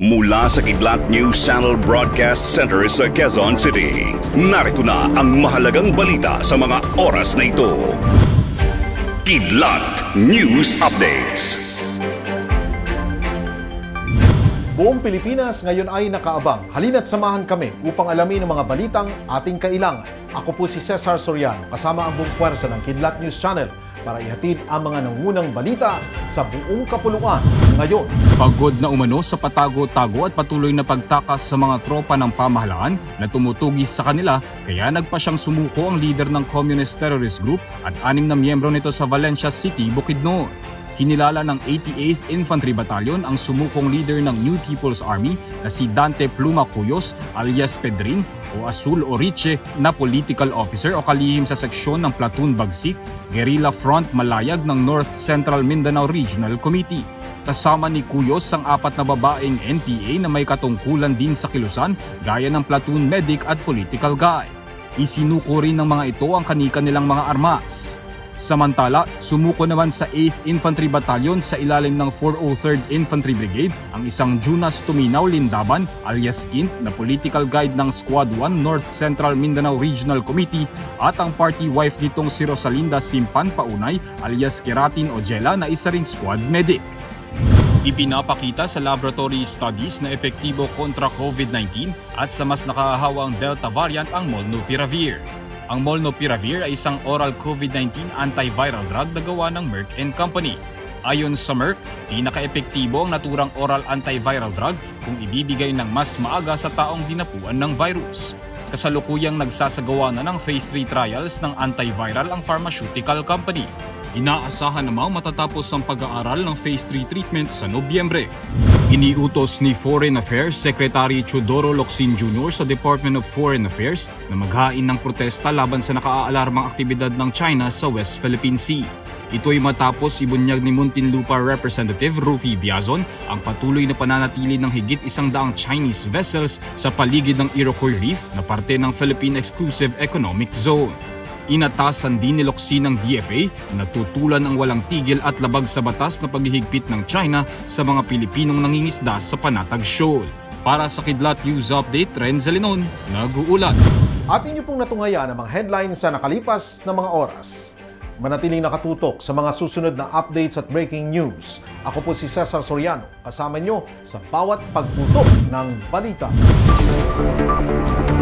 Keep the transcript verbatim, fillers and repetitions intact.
Mula sa Kidlat News Channel Broadcast Center sa Quezon City, narito na ang mahalagang balita sa mga oras na ito. Kidlat News Updates. Buong Pilipinas ngayon ay nakaabang. Halina't samahan kami upang alamin ang mga balitang ating kailangan. Ako po si Cesar Soriano, kasama ang buong puwersa ng Kidlat News Channel para ihatid ang mga nangunang balita sa buong kapuluan ngayon. Pagod na umano sa patago-tago at patuloy na pagtakas sa mga tropa ng pamahalaan na tumutugis sa kanila, kaya nagpa siyang sumuko ang leader ng Communist Terrorist Group at anim na miyembro nito sa Valencia City, Bukidnon. Kinilala ng eighty-eighth Infantry Battalion ang sumukong leader ng New People's Army na si Dante Pluma Cuyos alias Pedrin o Azul Oriche na political officer o kalihim sa seksyon ng Platoon Bagsik, Guerrilla Front Malayag ng North Central Mindanao Regional Committee. Kasama ni Cuyos ang apat na babaeng N P A na may katungkulan din sa kilusan gaya ng platoon medic at political guide. Isinuko rin ng mga ito ang kani-kanilang mga armas. Samantala, sumuko naman sa eighth Infantry Battalion sa ilalim ng four oh third Infantry Brigade ang isang Junas Tuminaw Lindaban alias Kint na political guide ng Squad one North Central Mindanao Regional Committee at ang party wife nitong si Rosalinda Simpan Paunay alias Keratin Ojela na isa ring squad medic. Ipinapakita sa laboratory studies na epektibo kontra COVID nineteen at sa mas nakahahawang Delta variant ang Molnupiravir. Ang Molnupiravir ay isang oral COVID nineteen antiviral drug na gawa ng Merck and Company. Ayon sa Merck, pinaka-epektibo ang naturang oral antiviral drug kung ibibigay ng mas maaga sa taong dinapuan ng virus. Kasalukuyang nagsasagawa na ng phase three trials ng antiviral ang pharmaceutical company. Inaasahan namang matatapos ang pag-aaral ng phase three treatment sa Nobyembre. Iniutos ni Foreign Affairs Secretary Teodoro Locsin Junior sa Department of Foreign Affairs na maghain ng protesta laban sa nakaalarmang aktibidad ng China sa West Philippine Sea. Ito'y matapos ibunyag ni Muntinlupa Representative Rufy Biazon ang patuloy na pananatili ng higit isang daang Chinese vessels sa paligid ng Iroquois Reef na parte ng Philippine Exclusive Economic Zone. Inatasan din ni Locsin ng D F A na tutulan ang walang tigil at labag sa batas na paghihigpit ng China sa mga Pilipinong nangingisda sa Panatag Shoal. Para sa Kidlat News Update, Renzo Linon, nag-uulat. At inyo pong natunghaya ang mga headlines sa nakalipas na mga oras. Manatiling nakatutok sa mga susunod na updates at breaking news. Ako po si Cesar Soriano, kasama nyo sa bawat pagtutok ng balita.